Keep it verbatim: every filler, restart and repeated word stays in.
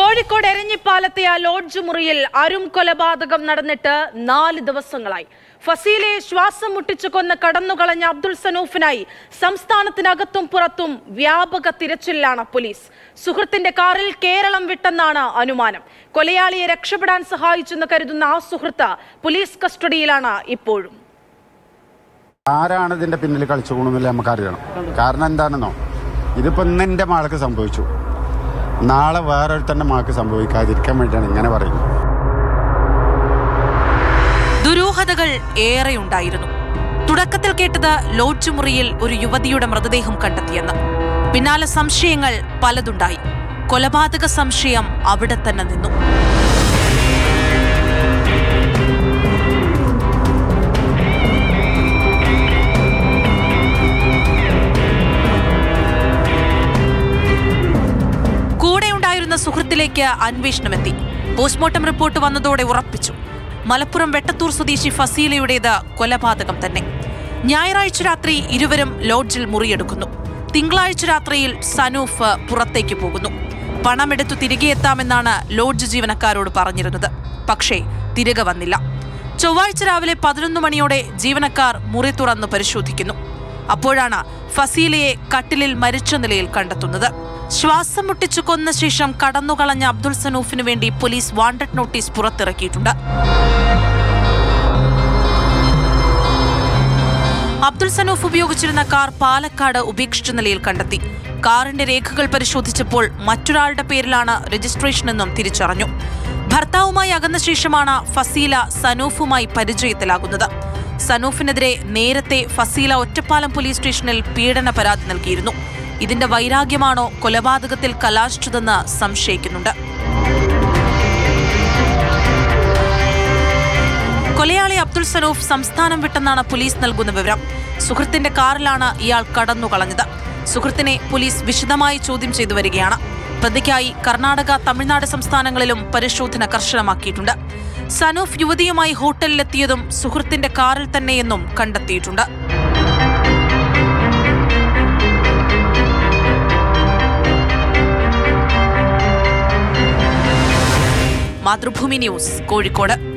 Kozhikode എരഞ്ഞിപ്പാലത്തെ lodge മുറിയിൽ അരും കൊലപാതകം നടന്നിട്ട് നാല് ദിവസങ്ങളായി. ഫസീലയെ ശ്വാസം മുട്ടിച്ചു കൊന്ന് കടന്നുകളഞ്ഞ അബ്ദുൾ സനൂഫിനായി സംസ്ഥാനത്തിനകത്തും പുറത്തും വ്യാപക തിരച്ചിലാണ് പോലീസ്. സുഹൃത്തിന്റെ കാറിൽ കേരളം വിട്ടെന്നാണ് അനുമാനം. കൊലയാളിയെ രക്ഷപ്പെടാൻ സഹായിച്ചെന്ന് കരുതുന്ന ആ സുഹൃത്ത് പോലീസ് കസ്റ്റഡിയിലാണ് ഇപ്പോഴും. ആരാണ് ഇതിന്റെ പിന്നിൽ കളിച്ചു പോകുന്നില്ല നമുക്കറിയണം. കാരണം എന്താണെന്നോ, ഇതിപ്പോ ഇന്ന് എന്റെ മകൾക്ക് സംഭവിച്ചു, നാളെ വേറൊരുത്തന്റെ മകൾക്ക് സംഭവിക്കാതിരിക്കാൻ വേണ്ടിയാണ് ഇങ്ങനെ പറയുന്നത്. ദുരൂഹതകൾ ഏറെയുണ്ടായിരുന്നു. തുടക്കത്തിൽ കേട്ടത് ലോഡ്ജ് മുറിയിൽ ഒരു യുവതിയുടെ മൃതദേഹം കണ്ടെത്തിയെന്ന്. പിന്നാലെ സംശയങ്ങൾ പലതുണ്ടായി. കൊലപാതക സംശയം അവിടെ തന്നെ നിന്നു. സുഹൃത്തിലേക്ക് അന്വേഷണമെത്തി. പോസ്റ്റ്മോർട്ടം റിപ്പോർട്ട് വന്നതോടെ ഉറപ്പിച്ചു, മലപ്പുറം വെട്ടത്തൂർ സ്വദേശി ഫസീലയുടേത് കൊലപാതകം തന്നെ. ഞായറാഴ്ച രാത്രി ഇരുവരും ലോഡ്ജിൽ മുറിയെടുക്കുന്നു. തിങ്കളാഴ്ച രാത്രിയിൽ സനൂഫ് പുറത്തേക്ക് പോകുന്നു. പണമെടുത്തു തിരികെ എത്താമെന്നാണ് ലോഡ്ജ് ജീവനക്കാരോട് പറഞ്ഞിരുന്നത്. പക്ഷേ തിരികെ വന്നില്ല. ചൊവ്വാഴ്ച രാവിലെ പതിനൊന്ന് മണിയോടെ ജീവനക്കാർ മുറി തുറന്ന് പരിശോധിക്കുന്നു. അപ്പോഴാണ് ഫസീലയെ കട്ടിലിൽ മരിച്ച നിലയിൽ കണ്ടെത്തുന്നത്. ശ്വാസം മുട്ടിച്ചു കൊന്ന ശേഷം കടന്നുകളഞ്ഞ അബ്ദുൾ സനൂഫിനു വേണ്ടി പോലീസ് വാണ്ടഡ് നോട്ടീസ് പുറത്തിറക്കിയിട്ടുണ്ട്. അബ്ദുൾ സനൂഫ് ഉപയോഗിച്ചിരുന്ന കാർ പാലക്കാട് ഉപേക്ഷിച്ച നിലയിൽ കണ്ടെത്തി. കാറിന്റെ രേഖകൾ പരിശോധിച്ചപ്പോൾ മറ്റൊരാളുടെ പേരിലാണ് രജിസ്ട്രേഷൻ എന്നും തിരിച്ചറിഞ്ഞു. ഭർത്താവുമായി അകന്ന ശേഷമാണ് ഫസീല സനൂഫുമായി പരിചയത്തിലാകുന്നത്. സനൂഫിനെതിരെ നേരത്തെ ഫസീല ഒറ്റപ്പാലം പോലീസ് സ്റ്റേഷനിൽ പീഡന പരാതി നൽകിയിരുന്നു. ഇതിന്റെ വൈരാഗ്യമാണോ കൊലപാതകത്തിൽ കലാശിച്ചതെന്ന് സംശയിക്കുന്നുണ്ട്. കൊലയാളി അബ്ദുൾ സനൂഫ് സംസ്ഥാനം വിട്ടെന്നാണ് പോലീസ് നൽകുന്ന വിവരം. സുഹൃത്തിന്റെ കാറിലാണ് ഇയാൾ കടന്നുകളഞ്ഞത്. സുഹൃത്തിനെ പോലീസ് വിശദമായി ചോദ്യം ചെയ്തു വരികയാണ്. പ്രതിക്കായി കർണാടക, തമിഴ്നാട് സംസ്ഥാനങ്ങളിലും പരിശോധന കർശനമാക്കിയിട്ടുണ്ട്. സനൂഫ് യുവതിയുമായി ഹോട്ടലിലെത്തിയതും സുഹൃത്തിന്റെ കാറിൽ തന്നെയെന്നും കണ്ടെത്തിയിട്ടുണ്ട്. മാതൃഭൂമി ന്യൂസ്, കോഴിക്കോട്.